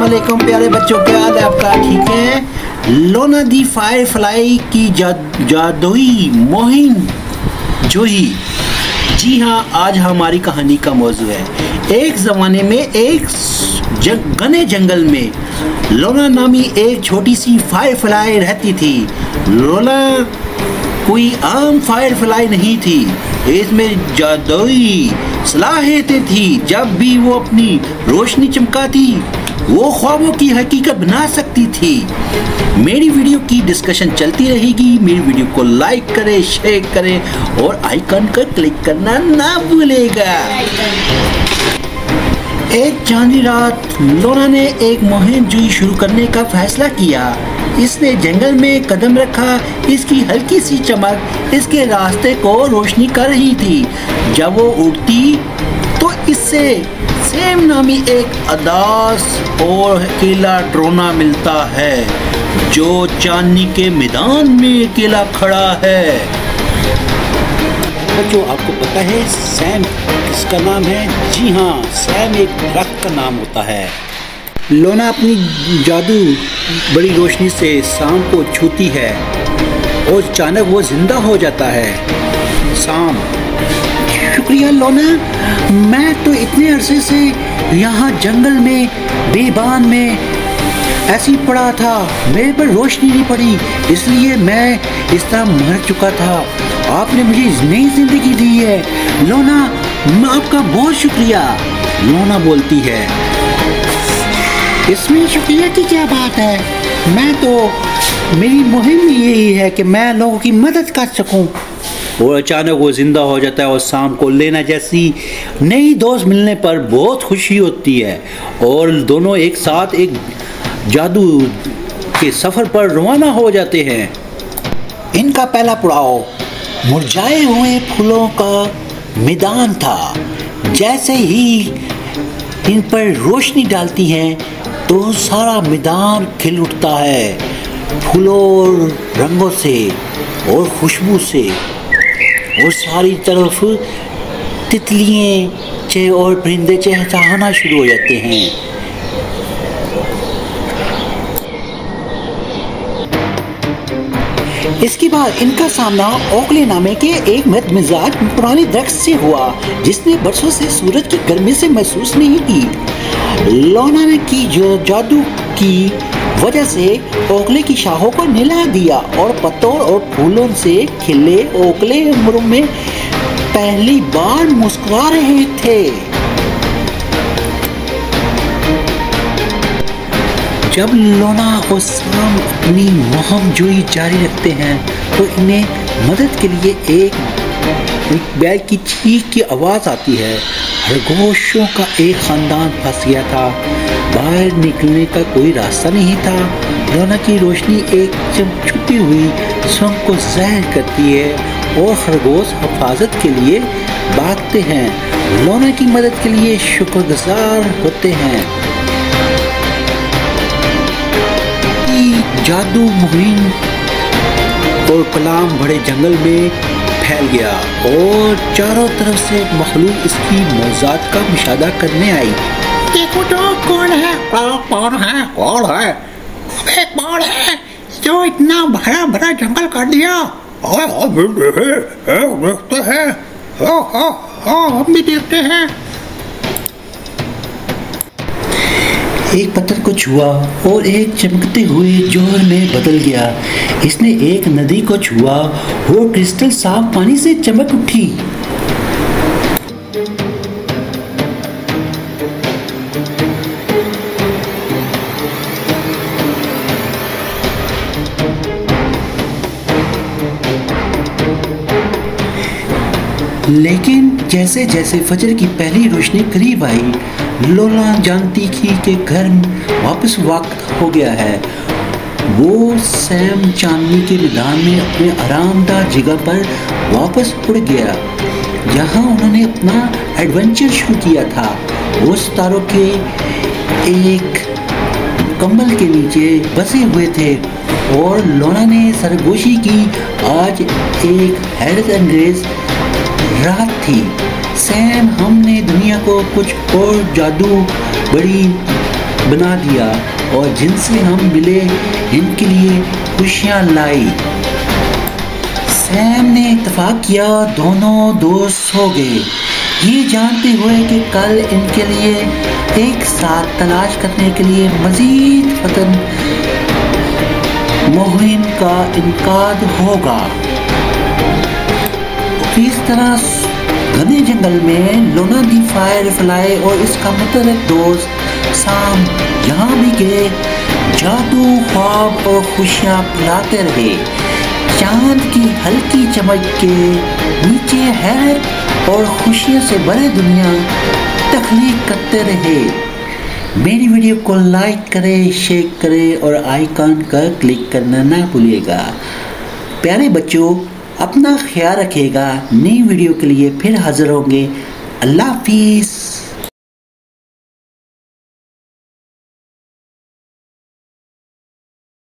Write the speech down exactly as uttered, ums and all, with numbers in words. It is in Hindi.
वालेकुम प्यारे बच्चों, क्या हाल है आपका? ठीक है। लोना दी फायरफ्लाई की जा, जादुई मुहिम जोही। जी हाँ, आज हमारी कहानी का मौजू है। एक ज़माने में एक जंग, घने जंगल में लोना नामी एक छोटी सी फायरफ्लाई रहती थी। लोना कोई आम फायरफ्लाई नहीं थी, इसमें जादुई सलाहियतें थी। जब भी वो अपनी रोशनी चमकाती, वो ख्वाबों की हकीकत बना सकती थी। मेरी वीडियो की डिस्कशन चलती रहेगी। मेरी वीडियो को लाइक करें, शेयर करें और आइकन पर क्लिक करना ना भूलेगा। एक चांदी रात लोना ने एक मुहिम जोई शुरू करने का फैसला किया। इसने जंगल में कदम रखा। इसकी हल्की सी चमक इसके रास्ते को रोशनी कर रही थी। जब वो उड़ती तो इससे सैम नामी एक अदास और अकेला ड्रोना मिलता है, जो चांदनी के मैदान में अकेला खड़ा है। बच्चों, आपको पता है सैम किसका नाम है? जी हाँ, सैम एक दरख्त का नाम होता है। लोना अपनी जादू बड़ी रोशनी से शाम को छूती है और अचानक वो जिंदा हो जाता है। शाम, शुक्रिया लोना, मैं तो इतने अरसे से यहाँ जंगल में बेबान में ऐसी पड़ा था, मेरे पर रोशनी नहीं पड़ी, इसलिए मैं इस तरह मर चुका था। आपने मुझे नई जिंदगी दी है लोना, मैं आपका बहुत शुक्रिया। लोना बोलती है, इसमें शुक्रिया की क्या बात है? मैं तो मेरी मुहिम यही है कि मैं लोगों की मदद कर सकूं। और अचानक वो जिंदा हो जाता है और शाम को लेना जैसी नई दोस्त मिलने पर बहुत खुशी होती है और दोनों एक साथ एक जादू के सफर पर रवाना हो जाते हैं। इनका पहला पड़ाव मुरझाए हुए फूलों का मैदान था। जैसे ही इन पर रोशनी डालती हैं तो सारा मैदान खिल उठता है, फूलों और रंगों से और खुशबू से, और सारी तरफ तितलियाँ और परिंदे चहचहाना शुरू हो जाते हैं। इसके बाद इनका सामना ओकले नामे के एक मत मिजाज पुराने दरख्त से हुआ, जिसने बरसों से सूरज की गर्मी से महसूस नहीं की। लोना ने की जो जादू की वजह से ओकले की शाखों को निला दिया और पत्तों और फूलों से खिले ओकले उम्र में पहली बार मुस्कुरा रहे थे। जब लोना और शाम अपनी मुहिम जोई जारी रखते हैं तो इन्हें मदद के लिए एक, एक बैल की चीख की आवाज़ आती है। खरगोशों का एक खानदान फंस गया था, बाहर निकलने का कोई रास्ता नहीं था। लोना की रोशनी एक छुपी हुई सुरंग को ज़ाहिर करती है और खरगोश हिफाजत के लिए भागते हैं, लोना की मदद के लिए शुक्रगुजार होते हैं। जादू मुहिम और कलाम बड़े जंगल में फैल गया और चारों तरफ से मखलूक इसकी मौजात का मुशाहदा करने आई। देखो तो कौन है? कौन है? कौन है? अबे कौन है जो इतना बड़ा बड़ा जंगल कर दिया? देखते हैं, हम भी देखते हैं। एक पत्थर को छुआ और एक चमकते हुए जोहर में बदल गया। इसने एक नदी को छुआ और क्रिस्टल साफ पानी से चमक उठी। लेकिन जैसे जैसे फजर की पहली रोशनी करीब आई, लोना जानती थी कि घर वापस वक्त हो गया है। वो सैम चांदनी के मैदान में अपने आरामदाह जगह पर वापस उड़ गया, जहाँ उन्होंने अपना एडवेंचर शुरू किया था। वो सितारों के एक कंबल के नीचे बसे हुए थे और लोना ने सरगोशी की। आज एक हैरत अंगेज रात थी। सैम, हमने दुनिया को कुछ और जादू बड़ी बना दिया और जिनसे हम मिले इनके लिए खुशियाँ लाई। सैम ने इत्तेफाक किया, दोनों दोस्त हो गए, ये जानते हुए कि कल इनके लिए एक साथ तलाश करने के लिए मजीद फतन मुहिम का इनकाद होगा। इस तरह घने जंगल में लोना दी फायर फ्लाई और इसका मुतरक दोस्त साम यहाँ भी गए, जादू, ख्वाब और खुशियाँ फैलाते रहे। चांद की हल्की चमक के नीचे हैरत और खुशियों से भरे दुनिया तख्लीक करते रहे। मेरी वीडियो को लाइक करें, शेयर करें और आइकॉन का क्लिक करना ना भूलिएगा। प्यारे बच्चों, अपना ख्याल रखिएगा। नई वीडियो के लिए फिर हाजिर होंगे। अल्लाह हाफिज़।